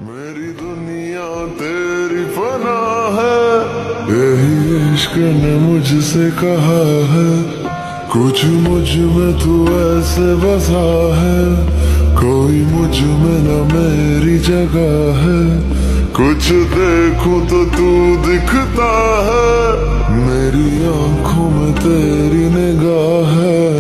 मेरी दुनिया तेरी फना है, यही इश्क ने मुझसे कहा है। कुछ मुझ में तू ऐसे बसा है, कोई मुझ में न मेरी जगह है। कुछ देखूं तो तू दिखता है, मेरी आंखों में तेरी निगाह है।